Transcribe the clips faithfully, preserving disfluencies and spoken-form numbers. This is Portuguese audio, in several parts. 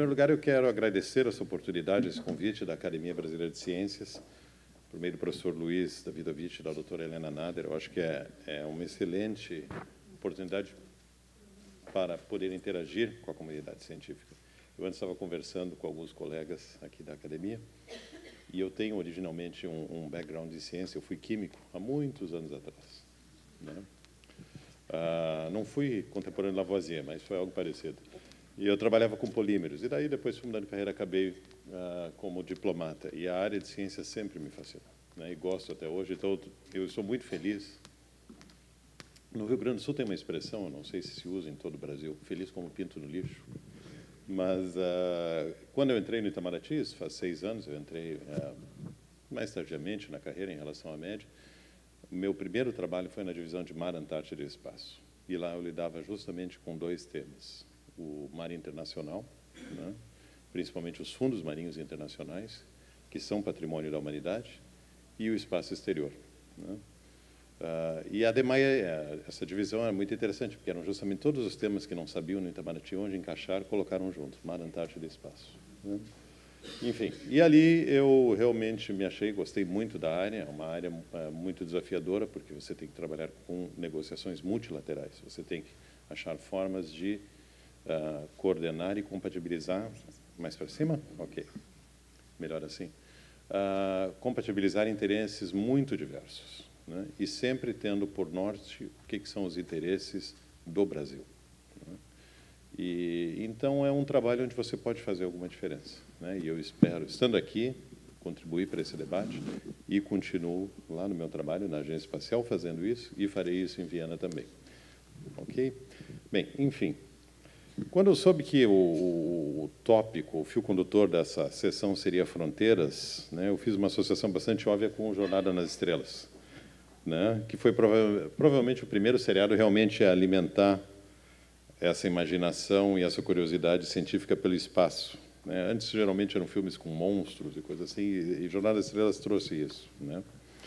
primeiro lugar, eu quero agradecer essa oportunidade, esse convite da Academia Brasileira de Ciências, por meio do professor Luiz Davidovich e da doutora Helena Nader. Eu acho que é, é uma excelente oportunidade para poder interagir com a comunidade científica. Eu antes estava conversando com alguns colegas aqui da academia, e eu tenho originalmente um, um background de ciência. Eu fui químico há muitos anos atrás, né? Ah, não fui contemporâneo de Lavoisier, mas foi algo parecido. E eu trabalhava com polímeros, e daí, depois, fui mudando de carreira, acabei ah, como diplomata. E a área de ciência sempre me fascinou, né? E gosto até hoje. Então, eu sou muito feliz. No Rio Grande do Sul tem uma expressão, eu não sei se se usa em todo o Brasil, feliz como pinto no lixo. Mas, ah, quando eu entrei no Itamaraty, faz seis anos, eu entrei ah, mais tardiamente na carreira em relação à média. O meu primeiro trabalho foi na divisão de Mar, Antártida e Espaço. E lá eu lidava justamente com dois temas. O mar internacional, né? Principalmente os fundos marinhos internacionais, que são patrimônio da humanidade, e o espaço exterior, né? Uh, e, ademais, essa divisão é muito interessante, porque eram justamente todos os temas que não sabiam no Itamaraty onde encaixar, colocaram junto, Mar, Antártida e Espaço, né? Enfim, e ali eu realmente me achei, gostei muito da área. É uma área uh, muito desafiadora, porque você tem que trabalhar com negociações multilaterais, você tem que achar formas de uh, coordenar e compatibilizar... Mais para cima? Ok, melhor assim. Uh, compatibilizar interesses muito diversos, né? E sempre tendo por norte o que, que são os interesses do Brasil, né? E, então, é um trabalho onde você pode fazer alguma diferença, né? E eu espero, estando aqui, contribuir para esse debate, e continuo lá no meu trabalho, na Agência Espacial, fazendo isso, e farei isso em Viena também. Ok? Bem, enfim, quando eu soube que o, o, o tópico, o fio condutor dessa sessão seria fronteiras, né, eu fiz uma associação bastante óbvia com o Jornada nas Estrelas, né, que foi prova provavelmente o primeiro seriado realmente a alimentar essa imaginação e essa curiosidade científica pelo espaço, né? Antes, geralmente, eram filmes com monstros e coisas assim, e, e Jornada nas Estrelas trouxe isso, né?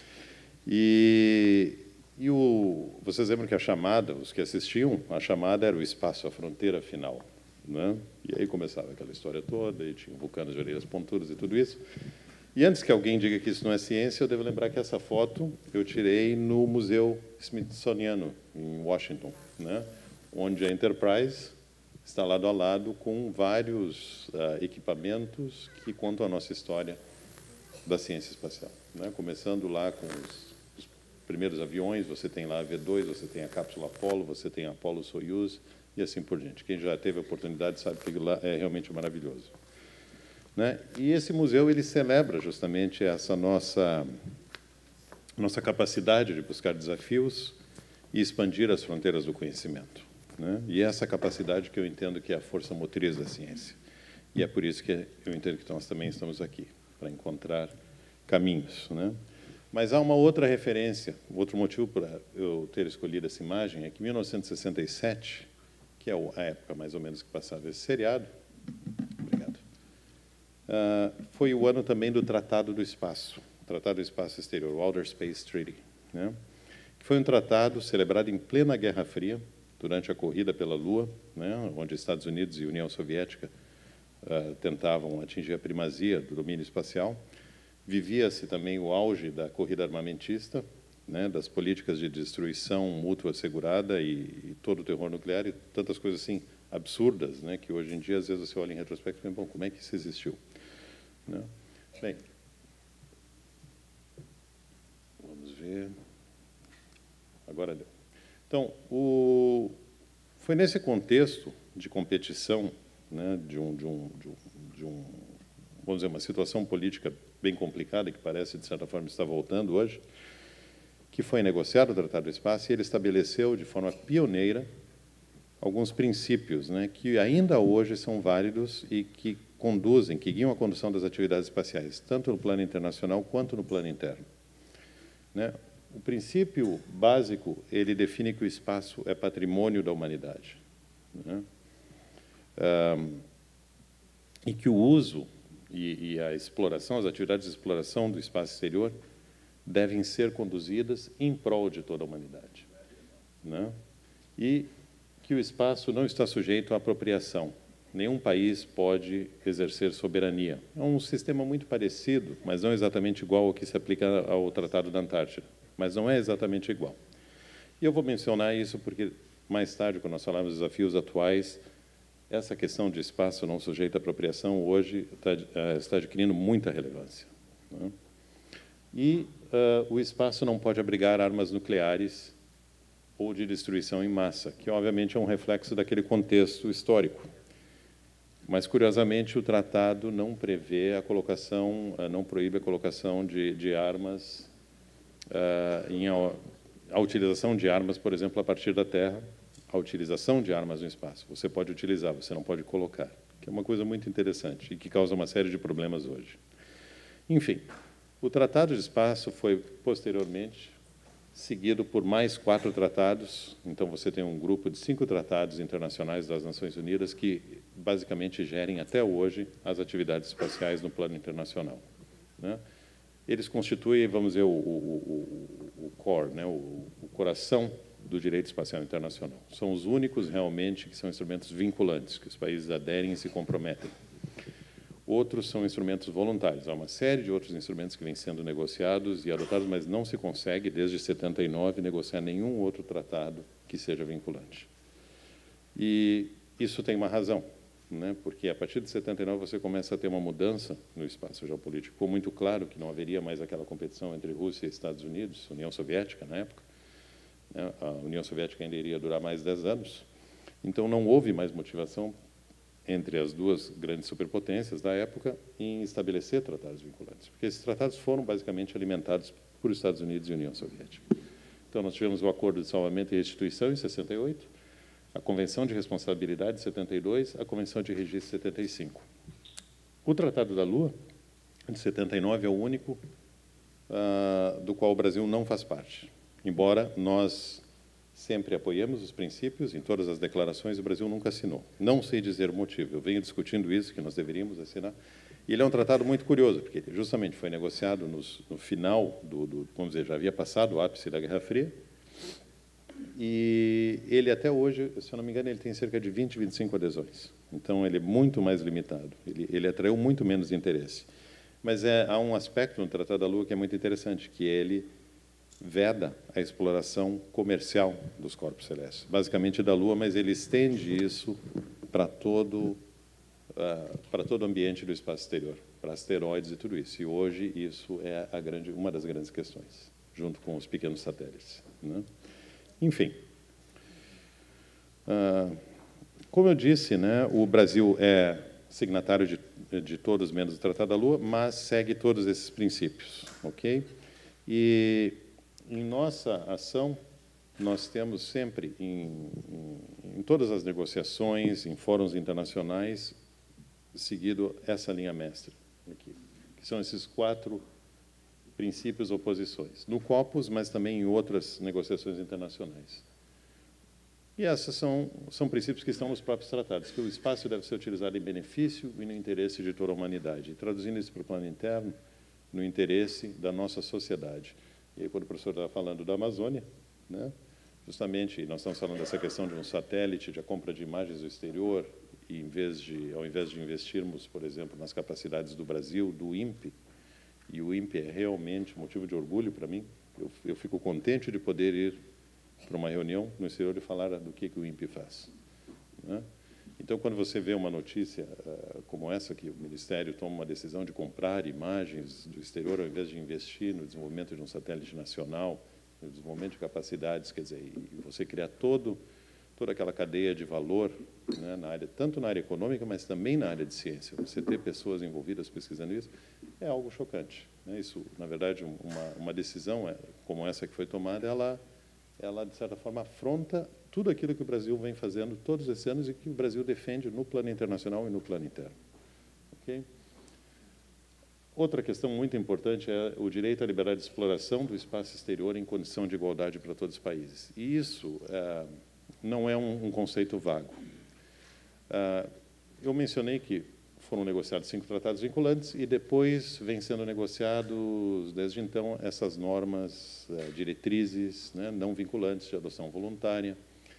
E... E o, vocês lembram que a chamada, os que assistiam, a chamada era o espaço, a fronteira final, né? E aí começava aquela história toda, e tinha vulcanos de orelhas pontudas e tudo isso. E antes que alguém diga que isso não é ciência, eu devo lembrar que essa foto eu tirei no Museu Smithsoniano, em Washington, né? Onde a Enterprise está lado a lado com vários uh, equipamentos que contam a nossa história da ciência espacial, né? Começando lá com os primeiros aviões, você tem lá a V dois, você tem a cápsula Apollo, você tem a Apollo Soyuz, e assim por diante. Quem já teve a oportunidade sabe que aquilo lá é realmente maravilhoso, né? E esse museu, ele celebra justamente essa nossa, nossa capacidade de buscar desafios e expandir as fronteiras do conhecimento, né? E essa capacidade que eu entendo que é a força motriz da ciência. E é por isso que eu entendo que nós também estamos aqui, para encontrar caminhos, né? Mas há uma outra referência, outro motivo para eu ter escolhido essa imagem é que em mil novecentos e sessenta e sete, que é a época mais ou menos que passava esse seriado, obrigado, uh, foi o ano também do Tratado do Espaço, o Tratado do Espaço Exterior, o Outer Space Treaty, né? Que foi um tratado celebrado em plena Guerra Fria, durante a corrida pela Lua, né? Onde Estados Unidos e União Soviética uh, tentavam atingir a primazia do domínio espacial. Vivia-se também o auge da corrida armamentista, né, das políticas de destruição mútua assegurada e, e todo o terror nuclear e tantas coisas assim absurdas, né, que hoje em dia, às vezes, você olha em retrospecto e pensa, bom, como é que isso existiu, né? Bem, vamos ver. Agora deu. Então, o, foi nesse contexto de competição, né, de um, de um, de um, de um vamos dizer, uma situação política bem complicada, que parece, de certa forma, estar voltando hoje, que foi negociado o Tratado do Espaço, e ele estabeleceu, de forma pioneira, alguns princípios, né, que ainda hoje são válidos e que conduzem, que guiam a condução das atividades espaciais, tanto no plano internacional quanto no plano interno, né? O princípio básico, ele define que o espaço é patrimônio da humanidade, né? Um, e que o uso E, e a exploração, as atividades de exploração do espaço exterior devem ser conduzidas em prol de toda a humanidade, né? E que o espaço não está sujeito à apropriação, Nenhum país pode exercer soberania. É um sistema muito parecido, mas não exatamente igual ao que se aplica ao Tratado da Antártida, mas não é exatamente igual. E eu vou mencionar isso porque, mais tarde, quando nós falarmos dos desafios atuais, essa questão de espaço não sujeito à apropriação hoje está, está adquirindo muita relevância, né? E uh, o espaço não pode abrigar armas nucleares ou de destruição em massa, que obviamente é um reflexo daquele contexto histórico. Mas, curiosamente, o tratado não prevê a colocação, não proíbe a colocação de, de armas, uh, em, a, a utilização de armas, por exemplo, a partir da Terra, a utilização de armas no espaço. Você pode utilizar, você não pode colocar, que é uma coisa muito interessante e que causa uma série de problemas hoje. Enfim, o Tratado de Espaço foi, posteriormente, seguido por mais quatro tratados. Então, você tem um grupo de cinco tratados internacionais das Nações Unidas que, basicamente, gerem, até hoje, as atividades espaciais no plano internacional, né? Eles constituem, vamos dizer, o, o, o, o core, né? o, o coração do direito espacial internacional. São os únicos, realmente, que são instrumentos vinculantes, que os países aderem e se comprometem. Outros são instrumentos voluntários. Há uma série de outros instrumentos que vêm sendo negociados e adotados, mas não se consegue, desde setenta e nove, negociar nenhum outro tratado que seja vinculante. E isso tem uma razão, né? Porque, a partir de setenta e nove, você começa a ter uma mudança no espaço geopolítico. Ficou muito claro que não haveria mais aquela competição entre Rússia e Estados Unidos, União Soviética, na época. A União Soviética ainda iria durar mais dez anos. Então, não houve mais motivação entre as duas grandes superpotências da época em estabelecer tratados vinculantes, porque esses tratados foram basicamente alimentados por Estados Unidos e União Soviética. Então, nós tivemos o Acordo de Salvamento e Restituição, em sessenta e oito, a Convenção de Responsabilidade, em setenta e dois, a Convenção de Registro, em setenta e cinco. O Tratado da Lua, de setenta e nove, é o único uh, do qual o Brasil não faz parte, embora nós sempre apoiamos os princípios, em todas as declarações, o Brasil nunca assinou. Não sei dizer o motivo, eu venho discutindo isso, que nós deveríamos assinar. E ele é um tratado muito curioso, porque ele justamente foi negociado nos, no final do, do, vamos dizer, já havia passado o ápice da Guerra Fria, e ele até hoje, se eu não me engano, ele tem cerca de vinte, vinte e cinco adesões. Então, ele é muito mais limitado, ele, ele atraiu muito menos interesse. Mas é, há um aspecto no Tratado da Lua que é muito interessante, que ele veda a exploração comercial dos corpos celestes, basicamente da Lua, mas ele estende isso para todo, uh, para todo o ambiente do espaço exterior, para asteroides e tudo isso. E hoje isso é a grande, uma das grandes questões, junto com os pequenos satélites, né? Enfim, uh, como eu disse, né, o Brasil é signatário de, de todos menos o Tratado da Lua, mas segue todos esses princípios, ok? E em nossa ação, nós temos sempre, em, em, em todas as negociações, em fóruns internacionais, seguido essa linha mestra aqui, que são esses quatro princípios ou posições, no Copos, mas também em outras negociações internacionais. E esses são, são princípios que estão nos próprios tratados, que o espaço deve ser utilizado em benefício e no interesse de toda a humanidade. E, traduzindo isso para o plano interno, no interesse da nossa sociedade. E aí, quando o professor estava falando da Amazônia, né, justamente, nós estamos falando dessa questão de um satélite, de a compra de imagens do exterior, e em vez de, ao invés de investirmos, por exemplo, nas capacidades do Brasil, do INPE, e o INPE é realmente motivo de orgulho para mim, eu, eu fico contente de poder ir para uma reunião no exterior e falar do que, que o INPE faz, né? Então, quando você vê uma notícia uh, como essa, que o Ministério toma uma decisão de comprar imagens do exterior, ao invés de investir no desenvolvimento de um satélite nacional, no desenvolvimento de capacidades, quer dizer, e você criar todo, toda aquela cadeia de valor, né, na área, tanto na área econômica, mas também na área de ciência, você ter pessoas envolvidas pesquisando isso, é algo chocante, né? Isso, na verdade, uma, uma decisão como essa que foi tomada, ela, ela, de certa forma, afronta tudo aquilo que o Brasil vem fazendo todos esses anos e que o Brasil defende no plano internacional e no plano interno. Okay? Outra questão muito importante é o direito à liberdade de exploração do espaço exterior em condição de igualdade para todos os países. E isso é, não é um, um conceito vago. Uh, eu mencionei que foram negociados cinco tratados vinculantes e depois vem sendo negociados, desde então, essas normas, uh, diretrizes, né, não vinculantes de adoção voluntária.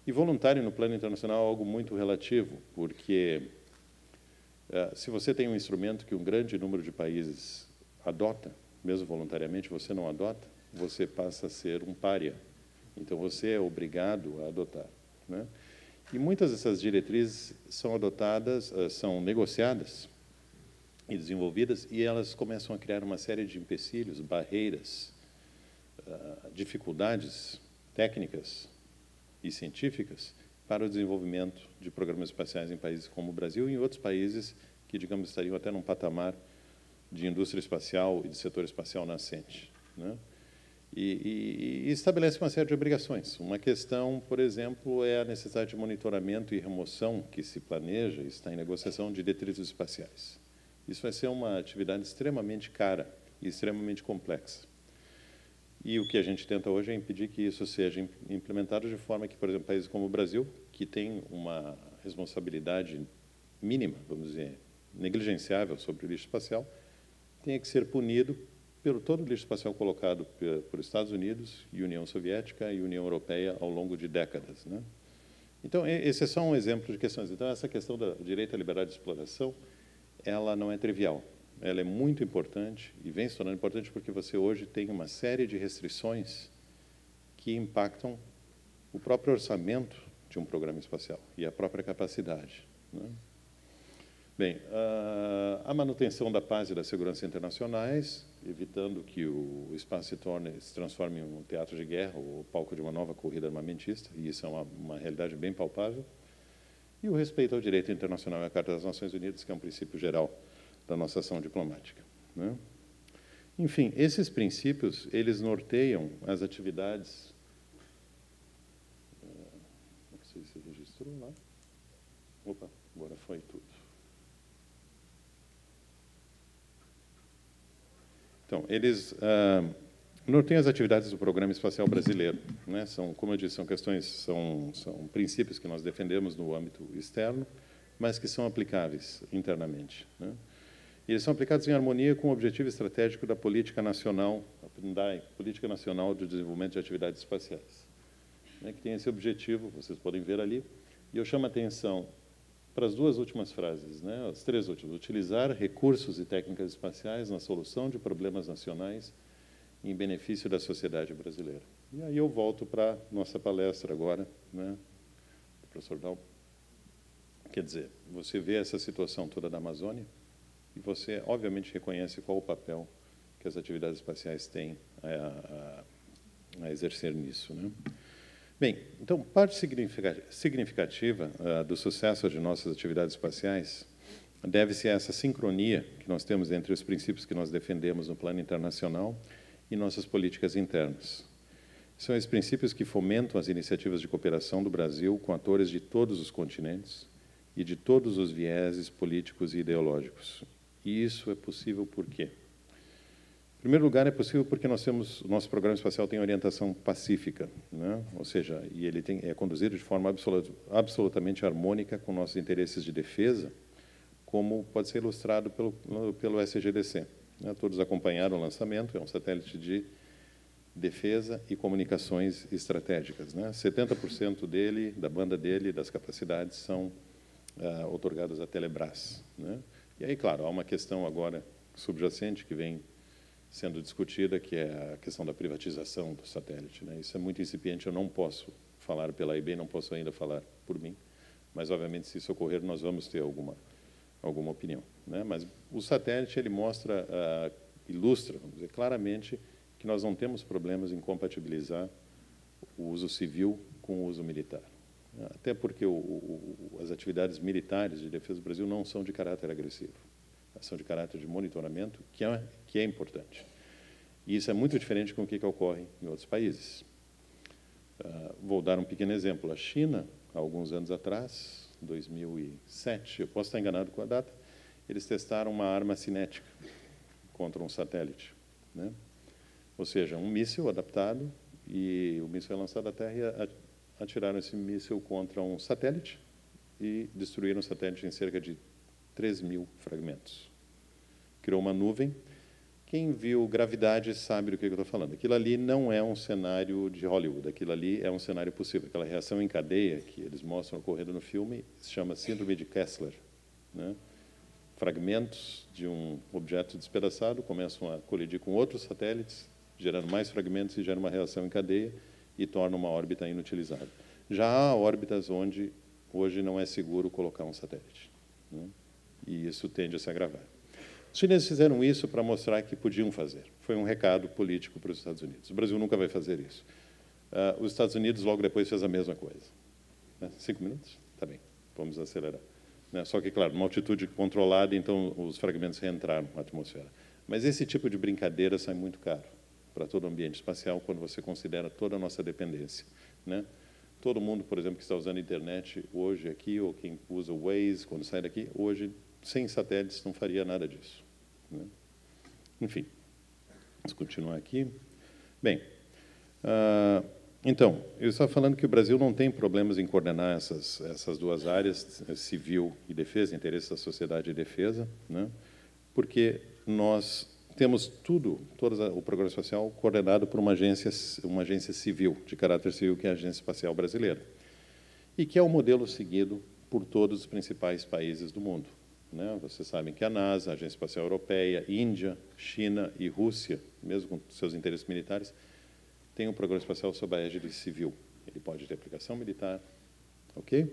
E voluntário no plano internacional é algo muito relativo, porque uh, se você tem um instrumento que um grande número de países adota, mesmo voluntariamente você não adota, você passa a ser um pária. Então, você é obrigado a adotar, né? E muitas dessas diretrizes são adotadas, uh, são negociadas e desenvolvidas, e elas começam a criar uma série de empecilhos, barreiras, uh, dificuldades técnicas e científicas para o desenvolvimento de programas espaciais em países como o Brasil e em outros países que, digamos, estariam até num patamar de indústria espacial e de setor espacial nascente, né? E, e, e estabelece uma série de obrigações. Uma questão, por exemplo, é a necessidade de monitoramento e remoção que se planeja e está em negociação de detritos espaciais. Isso vai ser uma atividade extremamente cara e extremamente complexa. E o que a gente tenta hoje é impedir que isso seja implementado de forma que, por exemplo, países como o Brasil, que tem uma responsabilidade mínima, vamos dizer, negligenciável sobre o lixo espacial, tenha que ser punido pelo todo o lixo espacial colocado por Estados Unidos e União Soviética e União Europeia ao longo de décadas, né? Então, esse é só um exemplo de questões. Então, essa questão do direito à liberdade de exploração, ela não é trivial. Ela é muito importante e vem se tornando importante porque você hoje tem uma série de restrições que impactam o próprio orçamento de um programa espacial e a própria capacidade, né? Bem, a manutenção da paz e da segurança internacionais, evitando que o espaço se torne, se transforme em um teatro de guerra ou palco de uma nova corrida armamentista, e isso é uma, uma realidade bem palpável, e o respeito ao direito internacional e à Carta das Nações Unidas, que é um princípio geral da nossa ação diplomática, né? Enfim, esses princípios, eles norteiam as atividades... Não sei se registrou lá. Opa, agora foi tudo. Então, eles ah, norteiam as atividades do Programa Espacial Brasileiro, né? São, como eu disse, são questões, são, são princípios que nós defendemos no âmbito externo, mas que são aplicáveis internamente, né? E eles são aplicados em harmonia com o objetivo estratégico da Política Nacional, da Política Nacional de Desenvolvimento de Atividades Espaciais, né? Que tem esse objetivo, vocês podem ver ali, e eu chamo a atenção para as duas últimas frases, né? As três últimas: utilizar recursos e técnicas espaciais na solução de problemas nacionais em benefício da sociedade brasileira. E aí eu volto para a nossa palestra agora, né, professor Dal. Quer dizer, você vê essa situação toda da Amazônia e você, obviamente, reconhece qual o papel que as atividades espaciais têm a, a, a exercer nisso, né? Bem, então, parte significativa uh, do sucesso de nossas atividades espaciais deve-se a essa sincronia que nós temos entre os princípios que nós defendemos no plano internacional e nossas políticas internas. São esses princípios que fomentam as iniciativas de cooperação do Brasil com atores de todos os continentes e de todos os vieses políticos e ideológicos. E isso é possível por quê? Em primeiro lugar, é possível porque nós temos, o nosso programa espacial tem orientação pacífica, né? Ou seja, e ele tem, é conduzido de forma absolut, absolutamente harmônica com nossos interesses de defesa, como pode ser ilustrado pelo, pelo S G D C, né? Todos acompanharam o lançamento, é um satélite de defesa e comunicações estratégicas, né? setenta por cento dele, da banda dele, das capacidades, são ah, otorgadas à Telebrás, né? E aí, claro, há uma questão agora subjacente que vem sendo discutida, que é a questão da privatização do satélite, né? Isso é muito incipiente, eu não posso falar pela A I B, não posso ainda falar por mim, mas, obviamente, se isso ocorrer, nós vamos ter alguma, alguma opinião, né? Mas o satélite, ele mostra, uh, ilustra, vamos dizer, claramente que nós não temos problemas em compatibilizar o uso civil com o uso militar. Até porque o, o, as atividades militares de defesa do Brasil não são de caráter agressivo. São de caráter de monitoramento, que é, que é importante. E isso é muito diferente com o que, que ocorre em outros países. Uh, vou dar um pequeno exemplo. A China, há alguns anos atrás, dois mil e sete, eu posso estar enganado com a data, eles testaram uma arma cinética contra um satélite, né? Ou seja, um míssil adaptado, e o míssil é lançado à Terra e atiraram esse míssil contra um satélite e destruíram o satélite em cerca de três mil fragmentos. Criou uma nuvem Quem viu Gravidade sabe do que eu estou falando. Aquilo ali não é um cenário de Hollywood, aquilo ali é um cenário possível. Aquela reação em cadeia que eles mostram ocorrendo no filme se chama Síndrome de Kessler, né? Fragmentos de um objeto despedaçado começam a colidir com outros satélites, gerando mais fragmentos e gera uma reação em cadeia e torna uma órbita inutilizável. Já há órbitas onde hoje não é seguro colocar um satélite, né? E isso tende a se agravar. Os chineses fizeram isso para mostrar que podiam fazer. Foi um recado político para os Estados Unidos. O Brasil nunca vai fazer isso. Uh, os Estados Unidos, logo depois, fez a mesma coisa. Né? Cinco minutos? Tá bem, vamos acelerar. Né? Só que, claro, uma altitude controlada, então os fragmentos reentraram na atmosfera. Mas esse tipo de brincadeira sai muito caro para todo o ambiente espacial quando você considera toda a nossa dependência, né? Todo mundo, por exemplo, que está usando a internet hoje aqui, ou quem usa o Waze quando sai daqui, hoje, sem satélites, não faria nada disso, né? Enfim, vamos continuar aqui. Bem, uh, então, eu estava falando que o Brasil não tem problemas em coordenar essas, essas duas áreas, civil e defesa, interesses da sociedade e defesa, né? Porque nós temos tudo, todo o programa espacial coordenado por uma agência, uma agência civil, de caráter civil, que é a Agência Espacial Brasileira, e que é o modelo seguido por todos os principais países do mundo, né? Vocês sabem que a NASA, a Agência Espacial Europeia, Índia, China e Rússia, mesmo com seus interesses militares, têm um programa espacial sob a égide civil. Ele pode ter aplicação militar, ok?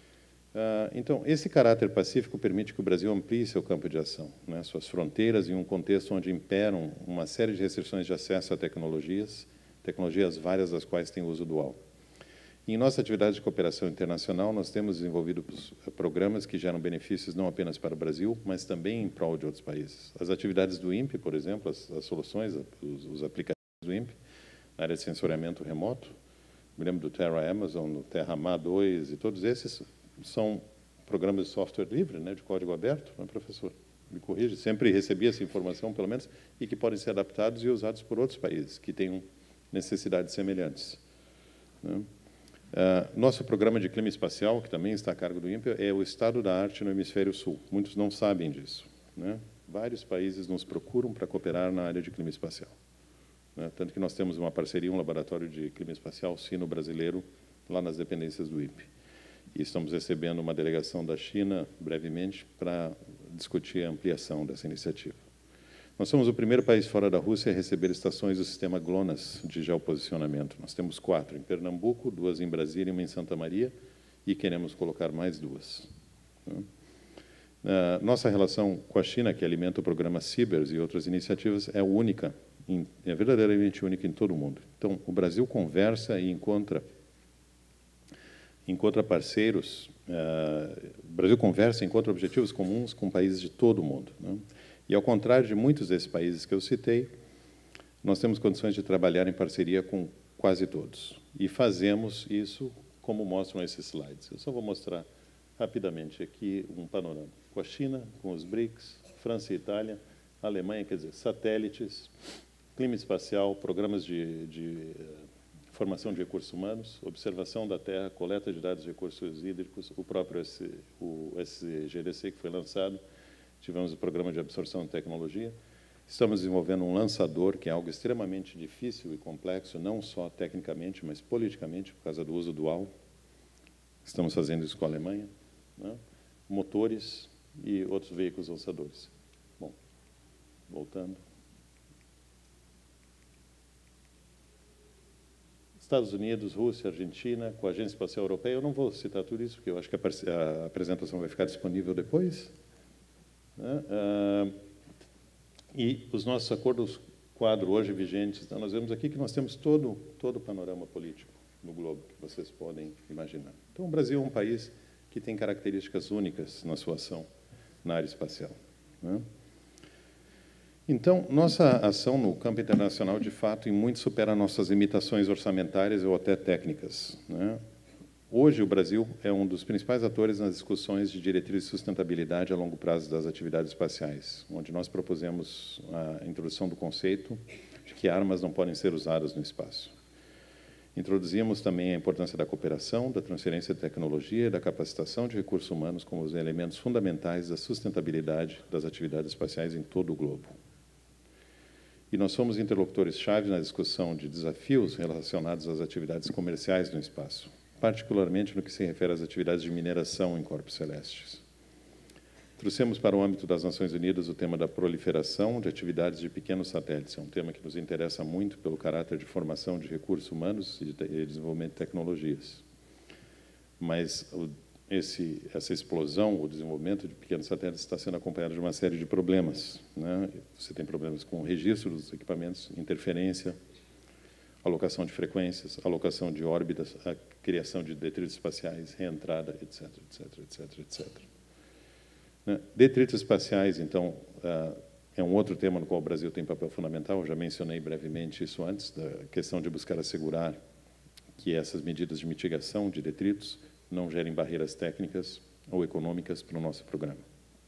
Uh, então, esse caráter pacífico permite que o Brasil amplie seu campo de ação, né, suas fronteiras, em um contexto onde imperam uma série de restrições de acesso a tecnologias, tecnologias várias das quais têm uso dual. Em nossa atividade de cooperação internacional, nós temos desenvolvido programas que geram benefícios não apenas para o Brasil, mas também em prol de outros países. As atividades do INPE, por exemplo, as, as soluções, os, os aplicativos do INPE, na área de sensoriamento remoto, me lembro do Terra Amazon, do Terra Ma dois, e todos esses são programas de software livre, né, de código aberto, não é, professor? Me corrige, sempre recebi essa informação, pelo menos, e que podem ser adaptados e usados por outros países que tenham necessidades semelhantes, né? Uh, nosso programa de clima espacial, que também está a cargo do INPE, é o estado da arte no hemisfério sul. Muitos não sabem disso, né? Vários países nos procuram para cooperar na área de clima espacial, né? Tanto que nós temos uma parceria, um laboratório de clima espacial sino-brasileiro, lá nas dependências do INPE. E estamos recebendo uma delegação da China, brevemente, para discutir a ampliação dessa iniciativa. Nós somos o primeiro país fora da Rússia a receber estações do sistema GLONASS de geoposicionamento. Nós temos quatro em Pernambuco, duas em Brasília e uma em Santa Maria, e queremos colocar mais duas, né? Uh, nossa relação com a China, que alimenta o programa CIBERS e outras iniciativas, é única, em, é verdadeiramente única em todo o mundo. Então, o Brasil conversa e encontra encontra parceiros, uh, o Brasil conversa e encontra objetivos comuns com países de todo o mundo, né? E, ao contrário de muitos desses países que eu citei, nós temos condições de trabalhar em parceria com quase todos. E fazemos isso como mostram esses slides. Eu só vou mostrar rapidamente aqui um panorama. Com a China, com os BRICS, França e Itália, Alemanha, quer dizer, satélites, clima espacial, programas de, de uh, formação de recursos humanos, observação da Terra, coleta de dados de recursos hídricos, o próprio S, o S G D C que foi lançado, tivemos o programa de absorção de tecnologia. Estamos desenvolvendo um lançador, que é algo extremamente difícil e complexo, não só tecnicamente, mas politicamente, por causa do uso dual. Estamos fazendo isso com a Alemanha, né? Motores e outros veículos lançadores. Bom, voltando. Estados Unidos, Rússia, Argentina, com a Agência Espacial Europeia. Eu não vou citar tudo isso, porque eu acho que a, a apresentação vai ficar disponível depois, né? Ah, e os nossos acordos quadro hoje vigentes, então, nós vemos aqui que nós temos todo, todo o panorama político no globo, que vocês podem imaginar. Então, o Brasil é um país que tem características únicas na sua ação na área espacial, né? Então, nossa ação no campo internacional, de fato, em muito supera nossas limitações orçamentárias ou até técnicas, né? Hoje, o Brasil é um dos principais atores nas discussões de diretrizes de sustentabilidade a longo prazo das atividades espaciais, onde nós propusemos a introdução do conceito de que armas não podem ser usadas no espaço. Introduzimos também a importância da cooperação, da transferência de tecnologia e da capacitação de recursos humanos como os elementos fundamentais da sustentabilidade das atividades espaciais em todo o globo. E nós somos interlocutores-chave na discussão de desafios relacionados às atividades comerciais no espaço, particularmente no que se refere às atividades de mineração em corpos celestes. Trouxemos para o âmbito das Nações Unidas o tema da proliferação de atividades de pequenos satélites. É um tema que nos interessa muito pelo caráter de formação de recursos humanos e de desenvolvimento de tecnologias. Mas esse, essa explosão, o desenvolvimento de pequenos satélites está sendo acompanhado de uma série de problemas, né? Você tem problemas com o registro dos equipamentos, interferência, alocação de frequências, alocação de órbitas, a criação de detritos espaciais, reentrada, etc, etc, etc, etcétera. Detritos espaciais, então, é um outro tema no qual o Brasil tem papel fundamental. Eu já mencionei brevemente isso antes, da questão de buscar assegurar que essas medidas de mitigação de detritos não gerem barreiras técnicas ou econômicas para o nosso programa.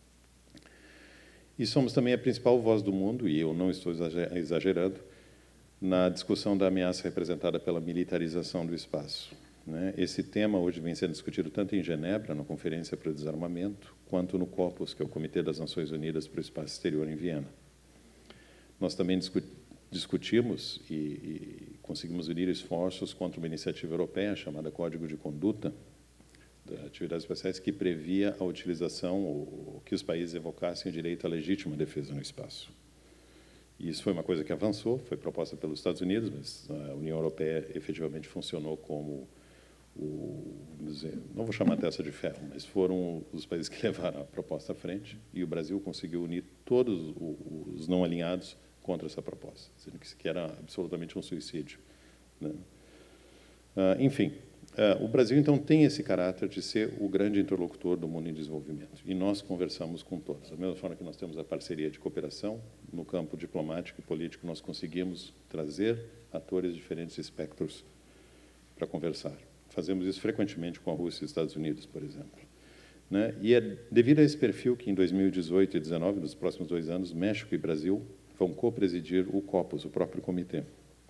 E somos também a principal voz do mundo, e eu não estou exagerando, na discussão da ameaça representada pela militarização do espaço. Esse tema hoje vem sendo discutido tanto em Genebra, na Conferência para o Desarmamento, quanto no COPUS, que é o Comitê das Nações Unidas para o Espaço Exterior, em Viena. Nós também discu discutimos e, e conseguimos unir esforços contra uma iniciativa europeia chamada Código de Conduta das Atividades Espaciais, que previa a utilização, ou que os países evocassem o direito à legítima defesa no espaço. E isso foi uma coisa que avançou, foi proposta pelos Estados Unidos, mas a União Europeia efetivamente funcionou como o, dizer, não vou chamar testa de ferro, mas foram os países que levaram a proposta à frente, e o Brasil conseguiu unir todos os não alinhados contra essa proposta, dizendo que era absolutamente um suicídio, né? Uh, enfim, uh, o Brasil, então, tem esse caráter de ser o grande interlocutor do mundo em desenvolvimento, e nós conversamos com todos. Da mesma forma que nós temos a parceria de cooperação, no campo diplomático e político, nós conseguimos trazer atores de diferentes espectros para conversar. Fazemos isso frequentemente com a Rússia e os Estados Unidos, por exemplo. Né? E é devido a esse perfil que, em dois mil e dezoito e dois mil e dezenove, nos próximos dois anos, México e Brasil vão co-presidir o COPUS, o próprio comitê.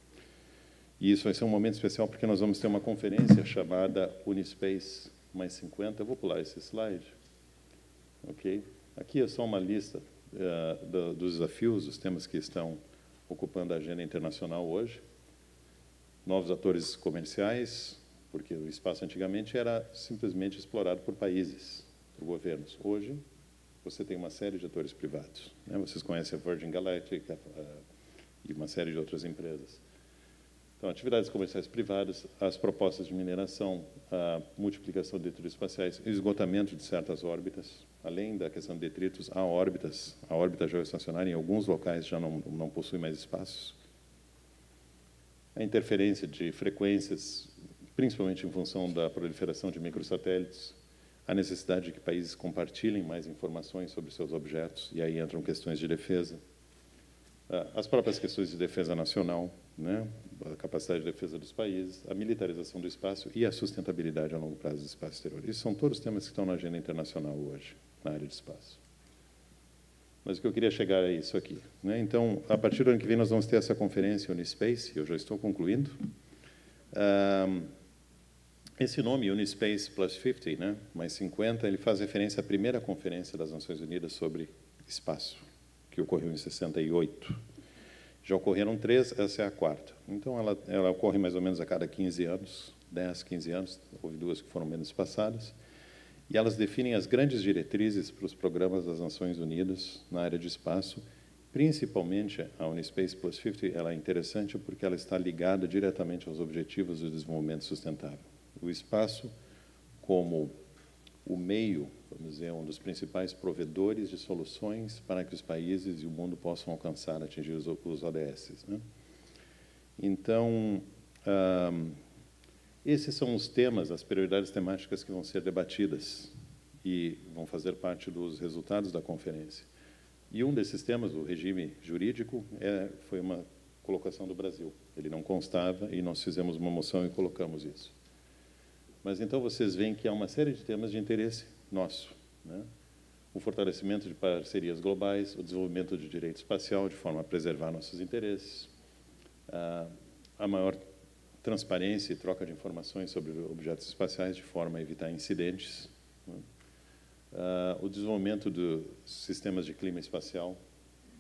E isso vai ser um momento especial, porque nós vamos ter uma conferência chamada Unispace mais cinquenta. Eu vou pular esse slide. Okay? Aqui é só uma lista uh, do, dos desafios, dos temas que estão ocupando a agenda internacional hoje. Novos atores comerciais, porque o espaço antigamente era simplesmente explorado por países, por governos. Hoje, você tem uma série de atores privados, né? Vocês conhecem a Virgin Galactic uh, e uma série de outras empresas. Então, atividades comerciais privadas, as propostas de mineração, a multiplicação de detritos espaciais, esgotamento de certas órbitas, além da questão de detritos, há órbitas, a órbita geoestacionária em alguns locais já não, não possui mais espaços. A interferência de frequências, principalmente em função da proliferação de microsatélites, a necessidade de que países compartilhem mais informações sobre seus objetos, e aí entram questões de defesa, as próprias questões de defesa nacional, né, a capacidade de defesa dos países, a militarização do espaço e a sustentabilidade a longo prazo do espaço exterior. Isso são todos temas que estão na agenda internacional hoje, na área de espaço. Mas o que eu queria chegar é isso aqui, né? Então, a partir do ano que vem, nós vamos ter essa conferência Unispace, eu já estou concluindo. Um, esse nome, Unispace Plus cinquenta, né, mais cinquenta, ele faz referência à primeira conferência das Nações Unidas sobre espaço, que ocorreu em sessenta e oito. Já ocorreram três, essa é a quarta. Então, ela, ela ocorre mais ou menos a cada quinze anos, dez, quinze anos, houve duas que foram menos espaçadas, e elas definem as grandes diretrizes para os programas das Nações Unidas na área de espaço. Principalmente, a Unispace Plus cinquenta ela é interessante porque ela está ligada diretamente aos objetivos do desenvolvimento sustentável. O espaço como o meio, vamos dizer, um dos principais provedores de soluções para que os países e o mundo possam alcançar, atingir os, os O D S, né? Então, um, esses são os temas, as prioridades temáticas que vão ser debatidas e vão fazer parte dos resultados da conferência. E um desses temas, o regime jurídico, é, foi uma colocação do Brasil. Ele não constava e nós fizemos uma moção e colocamos isso. Mas, então, vocês veem que há uma série de temas de interesse nosso, né? O fortalecimento de parcerias globais, o desenvolvimento de direito espacial, de forma a preservar nossos interesses, a, a maior transparência e troca de informações sobre objetos espaciais, de forma a evitar incidentes, né? Uh, o desenvolvimento dos sistemas de clima espacial,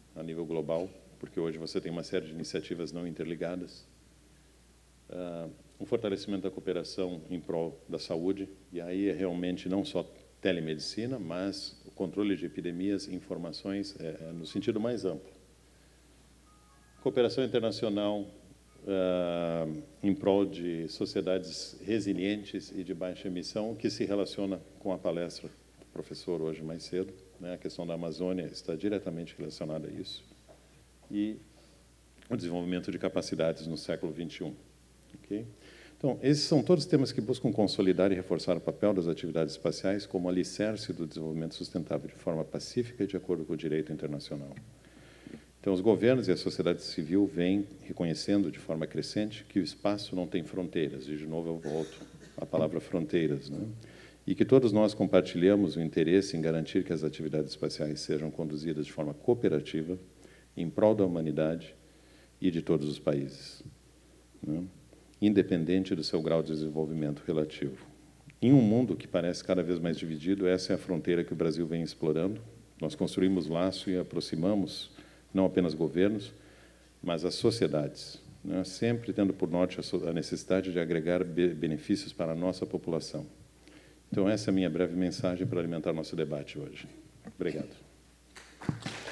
a nível global, porque hoje você tem uma série de iniciativas não interligadas. Uh, um fortalecimento da cooperação em prol da saúde, e aí é realmente não só telemedicina, mas o controle de epidemias e informações é, no sentido mais amplo. Cooperação internacional uh, em prol de sociedades resilientes e de baixa emissão, que se relaciona com a palestra do professor hoje mais cedo, né? A questão da Amazônia está diretamente relacionada a isso. E o desenvolvimento de capacidades no século vinte e um. Okay? Então, esses são todos temas que buscam consolidar e reforçar o papel das atividades espaciais como alicerce do desenvolvimento sustentável de forma pacífica e de acordo com o direito internacional. Então, os governos e a sociedade civil vêm reconhecendo de forma crescente que o espaço não tem fronteiras, e, de novo, eu volto à palavra fronteiras, né? E que todos nós compartilhamos o interesse em garantir que as atividades espaciais sejam conduzidas de forma cooperativa, em prol da humanidade e de todos os países, né? Independente do seu grau de desenvolvimento relativo. Em um mundo que parece cada vez mais dividido, essa é a fronteira que o Brasil vem explorando. Nós construímos laço e aproximamos não apenas governos, mas as sociedades, né? Sempre tendo por norte a necessidade de agregar benefícios para a nossa população. Então, essa é a minha breve mensagem para alimentar nosso debate hoje. Obrigado.